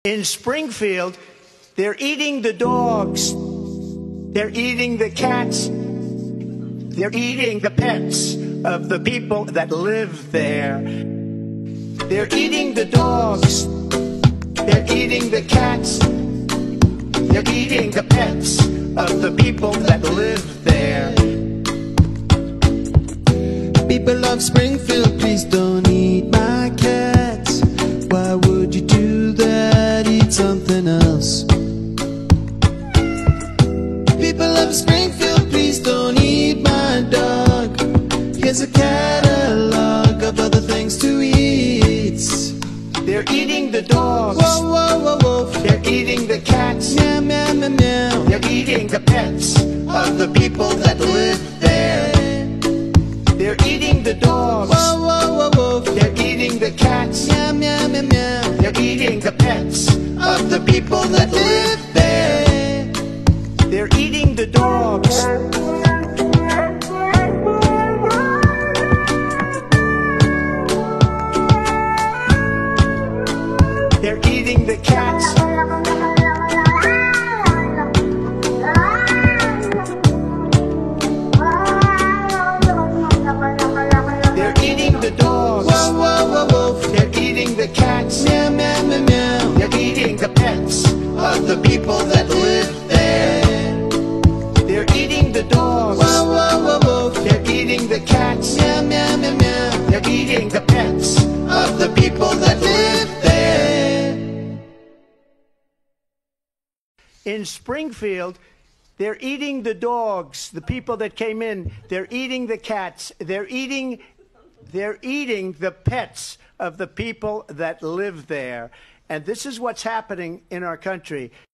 In Springfield, they're eating the dogs, they're eating the cats, they're eating the pets of the people that live there. They're eating the dogs, they're eating the cats, they're eating the pets of the people that live there. People of Springfield, please don't eat my cats. Why would you do that? Eat something else. People of Springfield, please don't eat my dog. Here's a catalog of other things to eat. They're eating the dogs, Whoa, whoa, whoa, whoa. they're eating the cats, Meow, meow, meow, meow. they're eating the pets of the people that live there. They're eating the dogs, Whoa, whoa, whoa, whoa. they're eating the cats, Meow, meow, meow, meow. they're eating the pets of the people that live there. They're eating the dogs, they're eating the cats, they're eating the dogs, Whoa, whoa, whoa, whoa. they're eating the cats, Meow, meow, meow, meow. they're eating the pets of the people that live there. They're eating the dogs, Whoa, whoa, whoa, whoa. they're eating the cats, Meow, meow, meow, meow. they're eating the pets of the people that live there. In Springfield, they're eating the dogs, the people that came in. They're eating the cats. They're eating the pets of the people that live there. And this is what's happening in our country.